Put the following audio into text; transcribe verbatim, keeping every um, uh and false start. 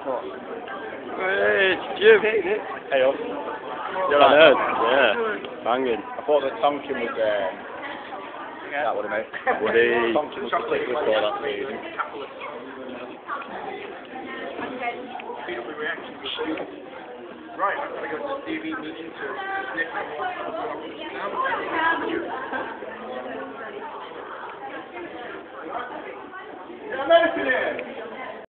Hey, it's Jim. Hey up. You're right. right. Yeah, banging. I thought that Tonkin was uh, that would have made. Woody. Tonkin was particularly for that season. Right, I'm going to go to the T V meeting to Nick.